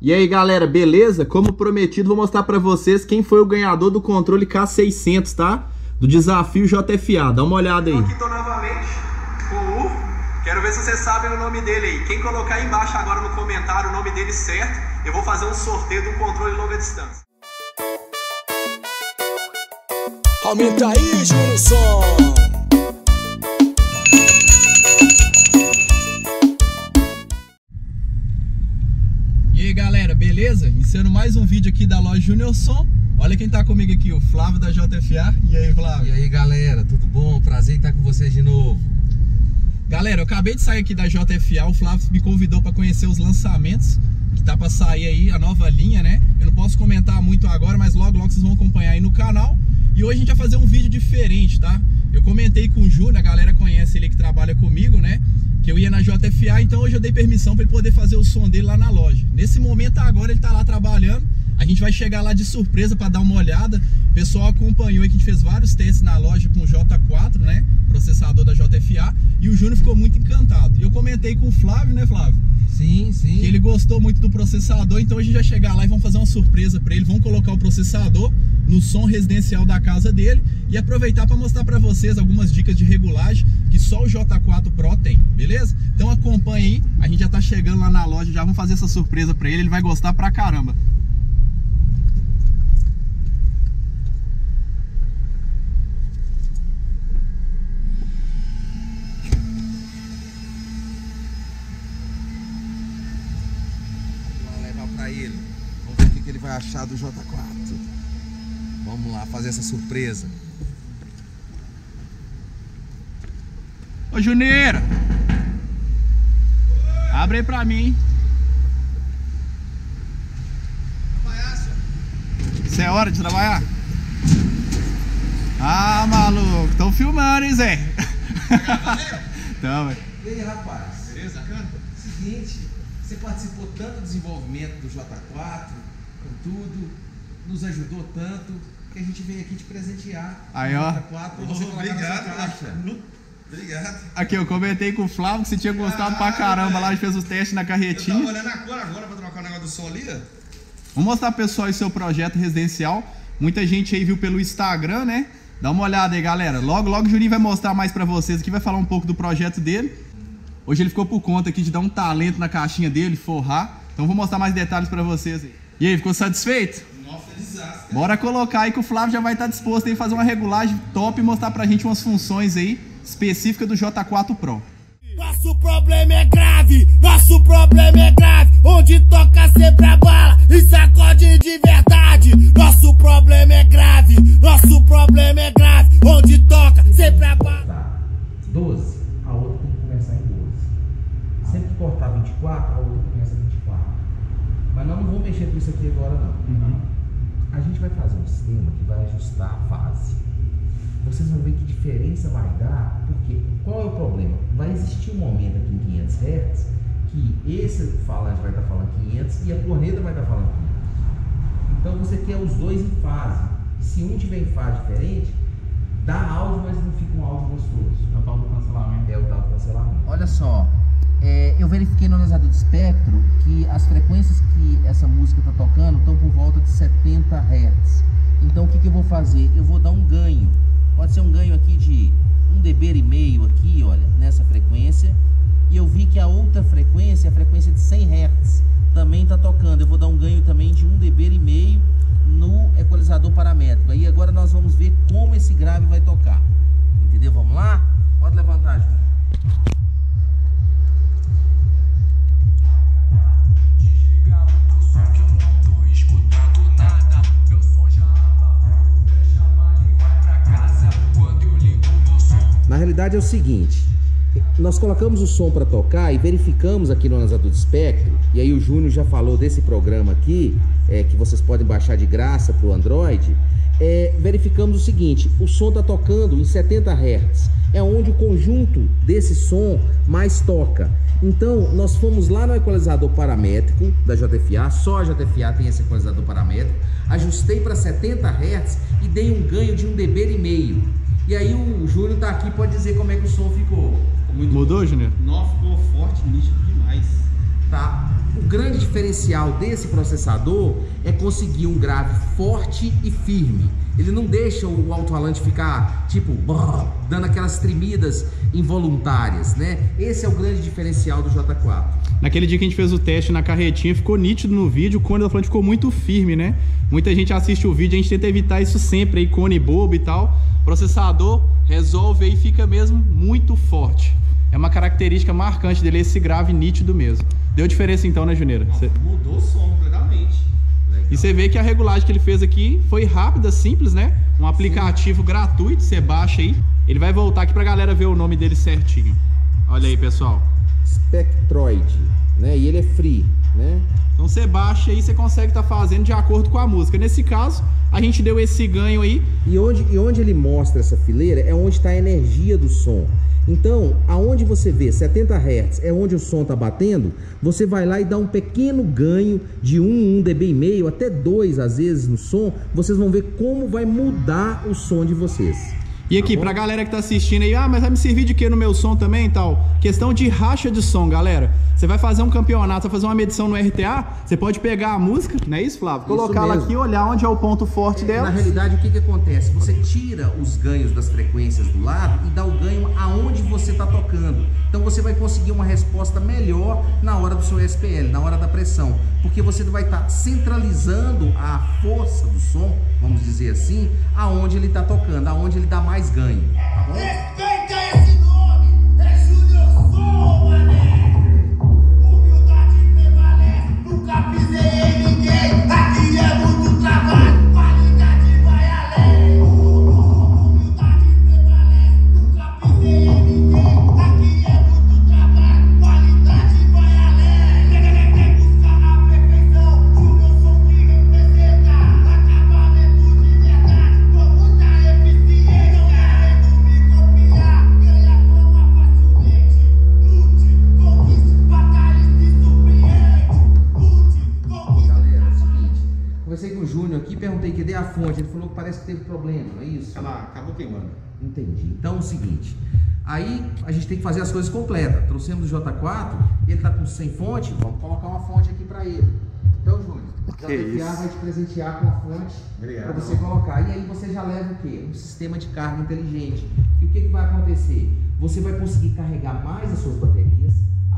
E aí galera, beleza? Como prometido, vou mostrar pra vocês quem foi o ganhador do controle K600, tá? Do desafio JFA, dá uma olhada aí. Eu aqui tô novamente com o Hugo. Quero ver se vocês sabem o nome dele aí. Quem colocar aí embaixo agora no comentário o nome dele certo, eu vou fazer um sorteio de um controle longa distância. Aumenta aí, Júnior Som. E aí galera, beleza? Iniciando mais um vídeo aqui da loja Júnior Som. Olha quem tá comigo aqui, o Flávio da JFA. E aí, Flávio? E aí galera, tudo bom? Prazer em estar com vocês de novo. Galera, eu acabei de sair aqui da JFA, o Flávio me convidou para conhecer os lançamentos que tá para sair aí, a nova linha, né? Eu não posso comentar muito agora, mas logo vocês vão acompanhar aí no canal. E hoje a gente vai fazer um vídeo diferente, tá? Eu comentei com o Júnior, a galera conhece ele que trabalha comigo, né? Que eu ia na JFA, então hoje eu dei permissão para ele poder fazer o som dele lá na loja. Nesse momento agora ele tá lá trabalhando. A gente vai chegar lá de surpresa para dar uma olhada. O pessoal acompanhou aí que a gente fez vários testes na loja com o J4, né? Processador da JFA. E o Júnior ficou muito encantado. E eu comentei com o Flávio, né, Flávio? Sim, sim. Que ele gostou muito do processador. Então a gente vai chegar lá e vamos fazer uma surpresa para ele. Vamos colocar o processador no som residencial da casa dele. E aproveitar para mostrar para vocês algumas dicas de regulagem que só o J4 Pro tem, beleza? Então acompanha aí. A gente já tá chegando lá na loja. Já vamos fazer essa surpresa para ele. Ele vai gostar pra caramba. Ele. Vamos ver o que ele vai achar do J4. Vamos lá fazer essa surpresa. Ô Juneira, abre aí pra mim. Isso é hora de trabalhar? Ah, maluco, tão filmando, hein, Zé? Então, e aí, rapaz? Beleza, cara? Seguinte, você participou tanto do desenvolvimento do J4, com tudo, nos ajudou tanto, que a gente veio aqui te presentear. Aí, ó. J4, você Obrigado. Obrigado. Aqui, eu comentei com o Flávio que você tinha gostado pra caramba lá, a gente fez os testes na carretinha. Eu tava olhando a cor agora pra trocar o negócio do som ali, ó. Vamos mostrar pro pessoal aí seu projeto residencial. Muita gente aí viu pelo Instagram, né? Dá uma olhada aí, galera. Logo o Juninho vai mostrar mais pra vocês aqui, vai falar um pouco do projeto dele. Hoje ele ficou por conta aqui de dar um talento na caixinha dele, forrar. Então vou mostrar mais detalhes pra vocês aí. E aí, ficou satisfeito? Nossa, desastre. Bora colocar aí que o Flávio já vai estar disposto aí a fazer uma regulagem top e mostrar pra gente umas funções aí específicas do J4 Pro. Nosso problema é grave, nosso problema é grave. Onde toca sempre a bala e sacode de verdade. Nosso problema é grave, nosso problema é grave. Onde toca sempre a bala. 12, a outra tem que começar em 12. Sempre que cortar 24, a outra começa 24. Mas nós não vamos mexer com isso aqui agora não. A gente vai fazer um sistema que vai ajustar a fase. Vocês vão ver que diferença vai dar, porque qual é o problema? Vai existir um momento aqui em 500 Hz que esse falante vai estar falando 500 e a corneta vai estar falando 500. Então você quer os dois em fase. E se um tiver em fase diferente, dá áudio, mas não fica um áudio gostoso. É o tal do cancelamento. É o tal do cancelamento. Olha só, eu verifiquei no analisador de espectro que as frequências que essa música está tocando estão por volta de 70 Hz. Então o que eu vou fazer? Eu vou dar um ganho. Pode ser um ganho aqui de 1 dB aqui, olha, nessa frequência. E eu vi que a outra frequência, a frequência de 100 Hz, também está tocando. Eu vou dar um ganho também de 1 dB no equalizador paramétrico. Aí agora nós vamos ver como esse grave vai tocar. Entendeu? Vamos lá? Pode levantar, Júnior. Na realidade é o seguinte, nós colocamos o som para tocar e verificamos aqui no analisador de espectro, e aí o Júnior já falou desse programa aqui, que vocês podem baixar de graça para o Android. Verificamos o seguinte, o som está tocando em 70 Hz, é onde o conjunto desse som mais toca. Então nós fomos lá no equalizador paramétrico da JFA, só a JFA tem esse equalizador paramétrico, ajustei para 70 Hz e dei um ganho de 1 dB. E aí o Júnior tá aqui, pode dizer como é que o som ficou. Mudou, Júnior? Não, ficou forte, nítido demais. tá? O grande diferencial desse processador é conseguir um grave forte e firme. Ele não deixa o alto-falante ficar, tipo, dando aquelas tremidas involuntárias, né? Esse é o grande diferencial do J4. Naquele dia que a gente fez o teste na carretinha, ficou nítido no vídeo, o cone do alto-falante ficou muito firme, né? Muita gente assiste o vídeo, a gente tenta evitar isso sempre, aí cone bobo e tal. O processador resolve aí e fica mesmo muito forte. É uma característica marcante dele, esse grave nítido mesmo. Deu diferença então, né, Juneira? Mudou o som completamente. E você vê que a regulagem que ele fez aqui foi rápida, simples, né? Um aplicativo gratuito, você baixa aí. Ele vai voltar aqui pra galera ver o nome dele certinho. Olha aí, pessoal. Spectroid, né? E ele é free, né? Então você baixa aí, você consegue estar fazendo de acordo com a música. Nesse caso, a gente deu esse ganho aí. E onde ele mostra essa fileira é onde está a energia do som. Então, aonde você vê 70 Hz é onde o som está batendo, você vai lá e dá um pequeno ganho de 1 dB e meio, até 2 às vezes no som. Vocês vão ver como vai mudar o som de vocês. E aqui, pra galera que tá assistindo aí, mas vai me servir de que no meu som também e tal? Questão de racha de som, galera. Você vai fazer um campeonato, vai fazer uma medição no RTA, você pode pegar a música, não é isso, Flávio? Colocar ela aqui e olhar onde é o ponto forte dela. Na realidade, o que acontece? Você tira os ganhos das frequências do lado e dá o ganho aonde você tá tocando. Então você vai conseguir uma resposta melhor na hora do seu SPL, na hora da pressão. Porque você vai estar centralizando a força do som, vamos dizer assim, aonde ele tá tocando, aonde ele dá mais ganho, tá bom? Respeita esse nome, é Júnior Som, mané. Humildade prevalece, nunca pisei em ninguém. Aqui é muito trabalho, qualidade vai além. Humildade prevalece, nunca pisei em ninguém. Aqui é muito trabalho, qualidade vai além. Quer buscar a perfeição, Júnior Som que representa acabamento de verdade, com muita eficiência. Conversei com o Júnior aqui, perguntei que dê a fonte, ele falou que parece que teve problema, não é isso? Ela acabou queimando. Entendi. Então é o seguinte, aí a gente tem que fazer as coisas completas. Trouxemos o J4, ele tá com sem fonte, vamos colocar uma fonte aqui para ele. Então, Júnior, o JFA vai te presentear com a fonte para você colocar. E aí você já leva o quê? Um sistema de carga inteligente. E o que vai acontecer? Você vai conseguir carregar mais as suas baterias,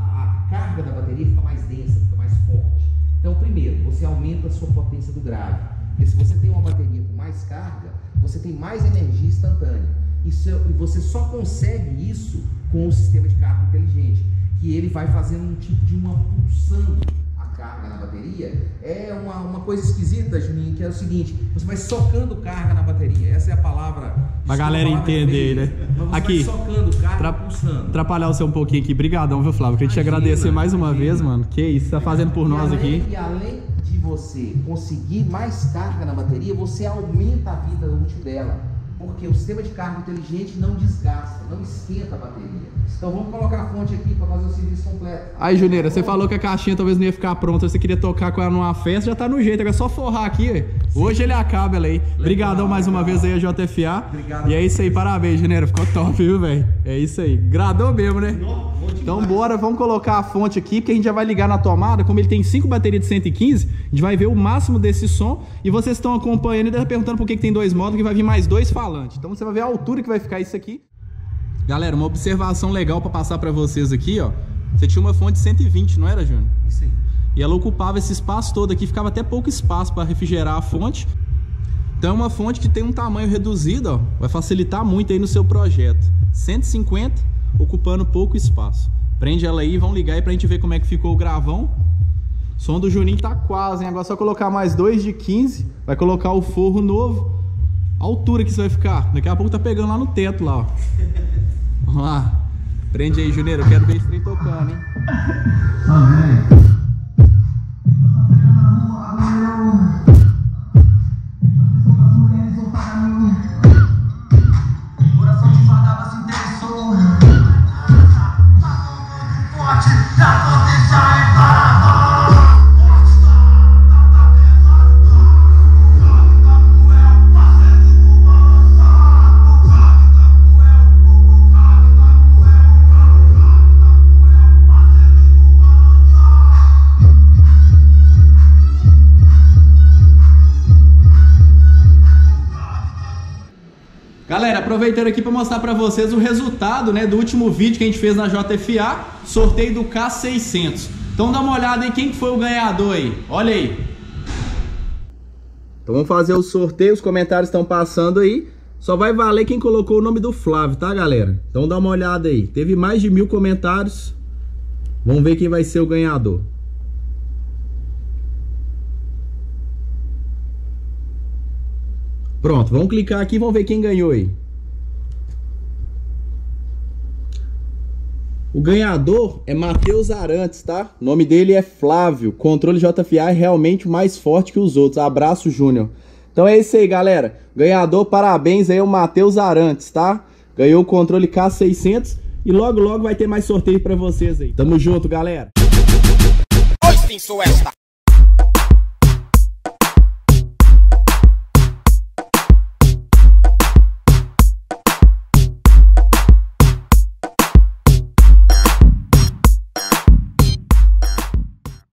a carga da bateria fica mais densa, fica mais forte. Então, primeiro, você aumenta a sua potência do grave. Porque se você tem uma bateria com mais carga, você tem mais energia instantânea. E você só consegue isso com o sistema de carga inteligente, que ele vai fazendo um tipo de uma pulsando a carga na bateria. É uma coisa esquisita, Juninho, que é o seguinte: você vai socando carga na bateria. Essa é a palavra. Pra galera entender, né? Você aqui, vai socando carga, pulsando. Atrapalhar o seu um pouquinho aqui. Brigadão, viu, Flávio? Queria te agradecer mais uma vez, mano. Que isso, você tá fazendo por nós aqui. E além de você conseguir mais carga na bateria, você aumenta a vida útil dela. Porque o sistema de carga inteligente não desgasta, não esquenta a bateria. Então vamos colocar a fonte aqui para fazer o serviço completo. Aí, Juneira, você falou que a caixinha talvez não ia ficar pronta, você queria tocar com ela numa festa, já tá no jeito, agora é só forrar aqui, ué. Hoje ele acaba ela aí. Obrigadão mais uma vez aí a JFA. Obrigado. E é isso aí, parabéns, Juneira, ficou top, viu, velho? É isso aí, gradou mesmo, né? Então bora, vamos colocar a fonte aqui, porque a gente já vai ligar na tomada. Como ele tem 5 baterias de 115, a gente vai ver o máximo desse som. E vocês estão acompanhando e perguntando por que tem 2 módulos, que vai vir mais 2 falantes. Então você vai ver a altura que vai ficar isso aqui. Galera, uma observação legal para passar para vocês aqui, ó. Você tinha uma fonte de 120, não era, Júnior? Isso aí. E ela ocupava esse espaço todo aqui, ficava até pouco espaço para refrigerar a fonte. Então é uma fonte que tem um tamanho reduzido, ó. Vai facilitar muito aí no seu projeto. 150, ocupando pouco espaço. Prende ela aí, vamos ligar aí pra gente ver como é que ficou o gravão. O som do Juninho tá quase, hein? Agora é só colocar mais 2 de 15. Vai colocar o forro novo. A altura que isso vai ficar. Daqui a pouco tá pegando lá no teto, lá, ó. Vamos lá. Prende aí, Juneiro. Eu quero ver esse trem tocando, hein? aproveitando aqui para mostrar para vocês o resultado, né, do último vídeo que a gente fez na JFA, sorteio do K600. Então dá uma olhada aí quem foi o ganhador aí, olha aí. Então vamos fazer o sorteio, os comentários estão passando aí. Só vai valer quem colocou o nome do Flávio, tá, galera? Então dá uma olhada aí. Teve mais de 1000 comentários. Vamos ver quem vai ser o ganhador. Pronto, vamos clicar aqui e vamos ver quem ganhou aí. O ganhador é Matheus Arantes, tá? O nome dele é Flávio. Controle JFA é realmente mais forte que os outros. Abraço, Júnior. Então é isso aí, galera. Ganhador, parabéns aí ao Matheus Arantes, tá? Ganhou o controle K600 e logo vai ter mais sorteio pra vocês aí. Tamo junto, galera. Hoje tem sou esta.